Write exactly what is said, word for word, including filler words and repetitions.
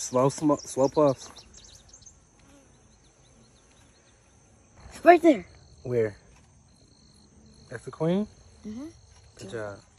Slow, slow, slow puffs. Right there. Where? That's the queen? Mm-hmm. Good job.